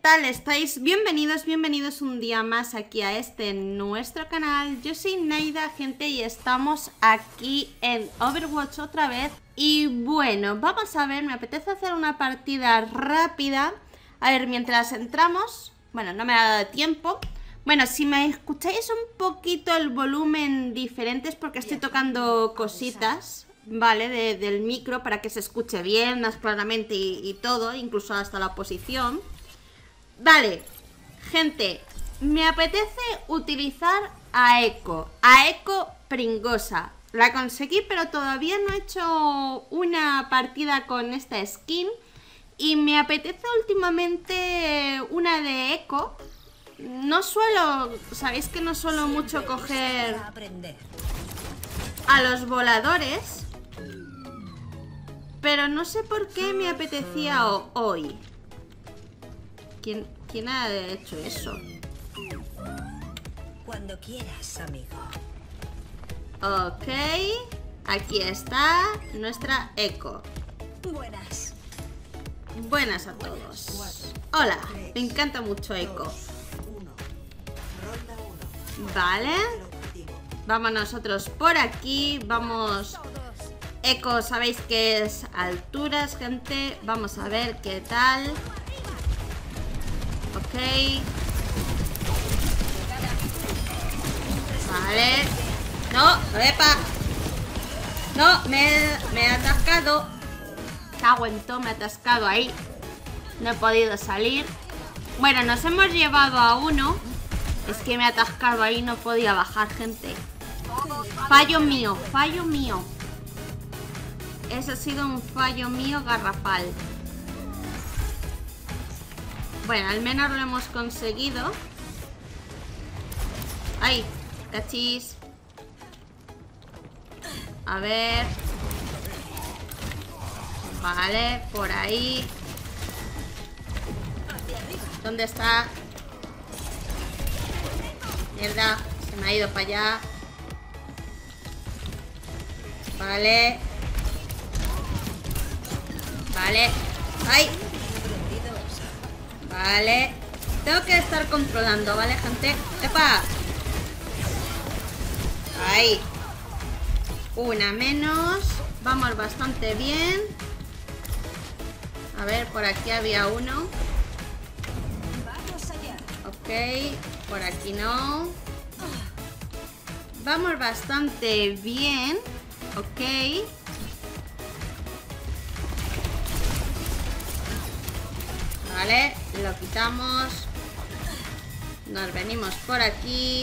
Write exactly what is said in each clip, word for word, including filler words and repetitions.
tal estáis? Bienvenidos, bienvenidos un día más aquí a este nuestro canal. Yo soy Neida, gente, y estamos aquí en Overwatch otra vez. Y bueno, vamos a ver, me apetece hacer una partida rápida. A ver, mientras entramos, bueno, no me ha dado tiempo. Bueno, si me escucháis un poquito el volumen diferente es porque estoy tocando cositas, ¿vale? De, del micro para que se escuche bien, más claramente y, y todo, incluso hasta la posición. Vale, gente, me apetece utilizar a Echo, a Echo Pringosa. La conseguí, pero todavía no he hecho una partida con esta skin. Y me apetece últimamente una de Echo. No suelo, sabéis que no suelo mucho coger a los voladores, pero no sé por qué me apetecía hoy. ¿Quién, quién ha hecho eso? Cuando quieras, amigo. Ok, aquí está nuestra Echo. Buenas. Buenas a todos. Hola, me encanta mucho Echo. Vale, vamos nosotros por aquí. Vamos. Echo, sabéis que es alturas, gente. Vamos a ver qué tal. Ok. Vale. No, epa. No, me, me he atascado. Cago en todo, me he atascado ahí. No he podido salir. Bueno, nos hemos llevado a uno. Es que me he atascado ahí, no podía bajar, gente. Fallo mío, fallo mío. Eso ha sido un fallo mío garrafal. Bueno, al menos lo hemos conseguido. ¡Ay! Cachis. A ver. Vale, por ahí. ¿Dónde está? Mierda, se me ha ido para allá. Vale. Vale. ¡Ay! Vale. Tengo que estar controlando, ¿vale, gente? ¡Epa! Ahí. Una menos. Vamos bastante bien. A ver, por aquí había uno. Ok. Por aquí no. Vamos bastante bien. Ok. Vale, lo quitamos. Nos venimos por aquí.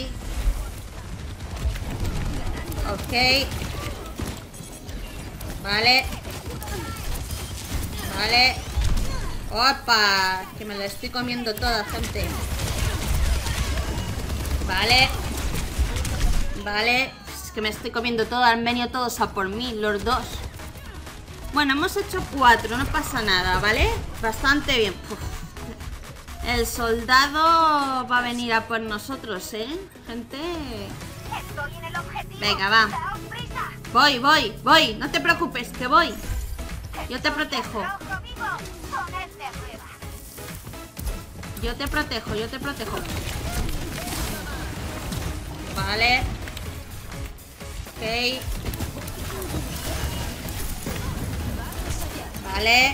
Ok. Vale. Vale. ¡Opa! Que me la estoy comiendo toda, gente. Vale. Vale. Es que me estoy comiendo todo. Han venido todos a por mí, los dos. Bueno, hemos hecho cuatro, no pasa nada, ¿vale? Bastante bien. Uf. El soldado va a venir a por nosotros, ¿eh? Gente. Venga, va. Voy, voy, voy. No te preocupes, que voy. Yo te protejo. Yo te protejo, yo te protejo. Vale. Ok. Vale.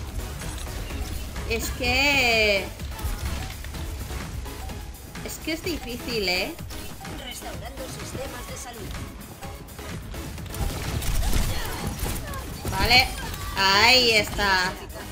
Es que... Es que es difícil, ¿eh? Restaurando sistemas de salud. Vale. Ahí está.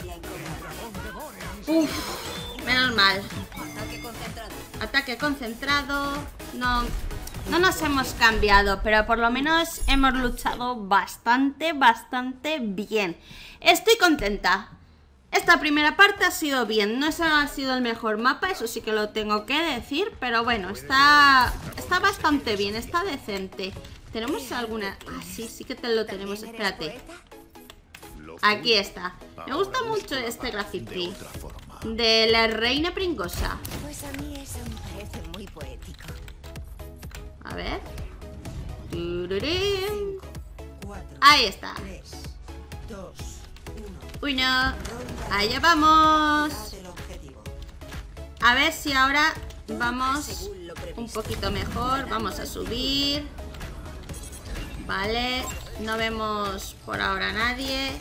Uf. Menos mal. Ataque concentrado. Ataque concentrado. No... No nos hemos cambiado, pero por lo menos hemos luchado bastante, bastante bien. Estoy contenta. Esta primera parte ha sido bien. No ha sido el mejor mapa, eso sí que lo tengo que decir. Pero bueno, está, está bastante bien, está decente. ¿Tenemos alguna? Ah, sí, sí que te lo tenemos. Espérate. Aquí está. Me gusta mucho este graffiti de la reina Pringosa. Pues a mí eso me parece muy poético. A ver. Tururín. Ahí está. Uno. Allá vamos. A ver si ahora vamos un poquito mejor. Vamos a subir. Vale. No vemos por ahora a nadie.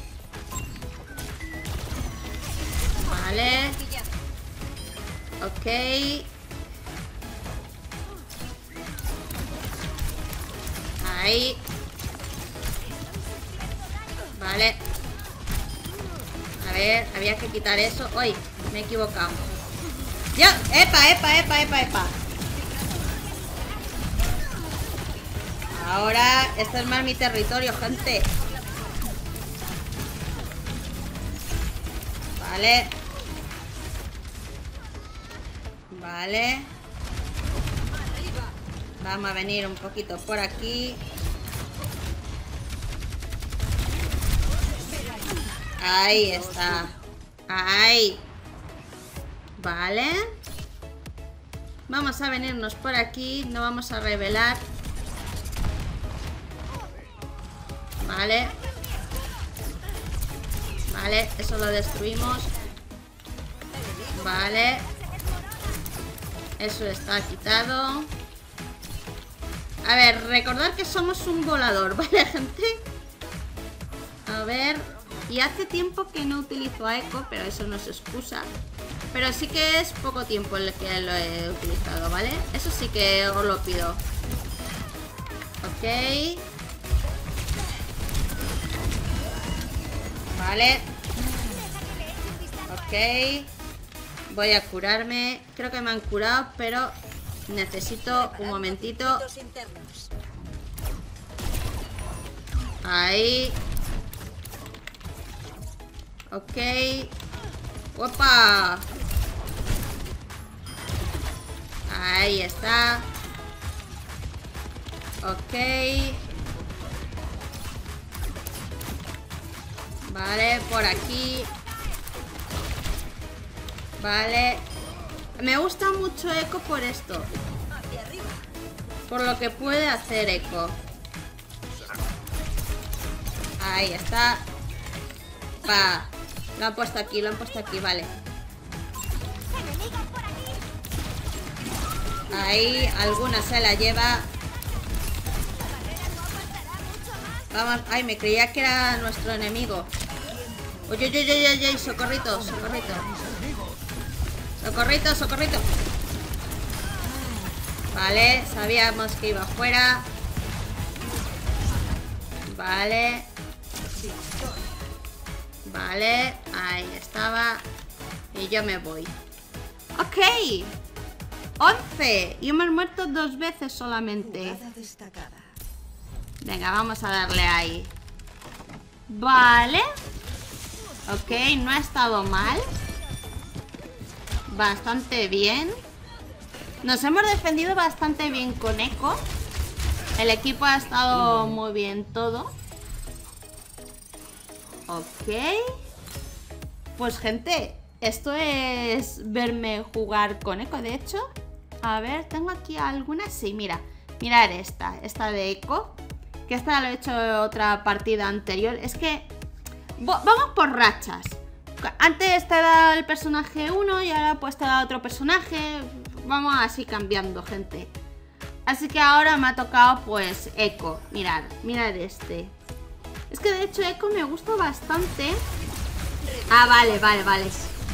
Vale. Ok. Ahí. Vale. A ver, había que quitar eso. ¡Uy! Me he equivocado. ¡Ya! ¡Epa, epa, epa, epa, epa! Ahora, este es más mi territorio, gente. Vale. Vale. Vamos a venir un poquito por aquí. Ahí está. Ahí. Vale. Vamos a venirnos por aquí. No vamos a revelar. Vale. Vale, eso lo destruimos. Vale. Eso está quitado. A ver, recordad que somos un volador, ¿vale, gente? A ver. Y hace tiempo que no utilizo a Echo, pero eso no es excusa. Pero sí que es poco tiempo el que lo he utilizado, ¿vale? Eso sí que os lo pido. Ok. Vale. Ok. Voy a curarme. Creo que me han curado, pero necesito un momentito. Ahí. Ok. ¡Opa! Ahí está. Ok. Vale, por aquí. Vale. Me gusta mucho Echo por esto. Por lo que puede hacer Echo. Ahí está. Pa. Lo han puesto aquí, lo han puesto aquí, vale. Ahí, alguna se la lleva. Vamos, ay, me creía que era nuestro enemigo. Oye, oye, oye, oye, oye, socorrito, socorrito. Socorrito, socorrito. Vale, sabíamos que iba afuera. Vale. Vale, ahí estaba. Y yo me voy. Ok. once. Y hemos muerto dos veces solamente. Venga, vamos a darle ahí. Vale. Ok, no ha estado mal. Bastante bien. Nos hemos defendido bastante bien con Echo. El equipo ha estado muy bien todo. Ok. Pues gente, esto es verme jugar con Echo. De hecho, a ver, tengo aquí alguna. Sí, mira, mirad esta, esta de Echo. Que esta lo he hecho en otra partida anterior. Es que vamos por rachas. Antes te da el personaje uno y ahora pues te da otro personaje. Vamos así cambiando, gente. Así que ahora me ha tocado pues Echo. Mirad, mirad este. Es que de hecho Echo me gusta bastante. Ah, vale, vale, vale.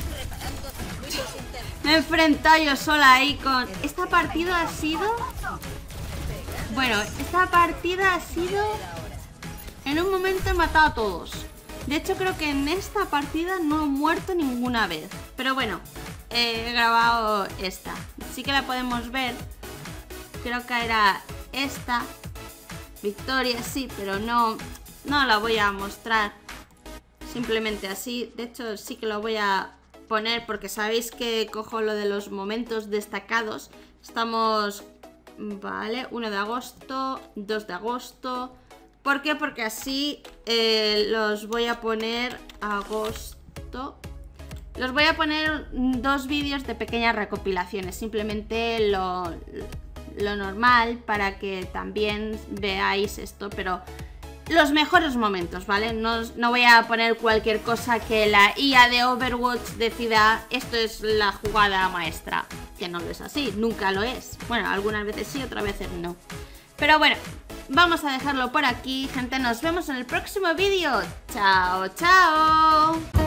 Me he enfrentado yo sola ahí con... Esta partida ha sido... Bueno, esta partida ha sido... En un momento he matado a todos. De hecho creo que en esta partida no he muerto ninguna vez. Pero bueno, he grabado esta. Sí que la podemos ver. Creo que era esta. Victoria, sí, pero no... No la voy a mostrar simplemente así. De hecho sí que lo voy a poner porque sabéis que cojo lo de los momentos destacados. Estamos, vale, uno de agosto, dos de agosto. ¿Por qué? Porque así eh, los voy a poner agosto. Los voy a poner dos vídeos de pequeñas recopilaciones. Simplemente lo, lo normal para que también veáis esto, pero... los mejores momentos, ¿vale? No, no voy a poner cualquier cosa que la I A de Overwatch decida esto es la jugada maestra, que no lo es así, nunca lo es. Bueno, algunas veces sí, otras veces no. Pero bueno, vamos a dejarlo por aquí, gente. Nos vemos en el próximo vídeo. Chao, chao.